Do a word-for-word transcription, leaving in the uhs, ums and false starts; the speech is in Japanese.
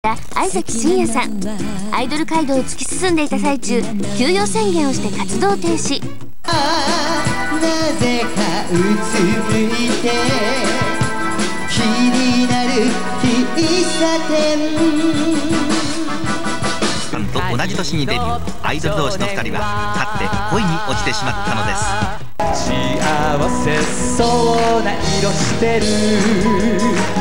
相崎真也さん、アイドル街道を突き進んでいた最中、休養宣言をして活動停止。 なぜかうつむいて気になる喫茶店さんと同じ年にデビュー。アイドル同士のふたりは勝って恋に落ちてしまったのです。 幸せそうな色してる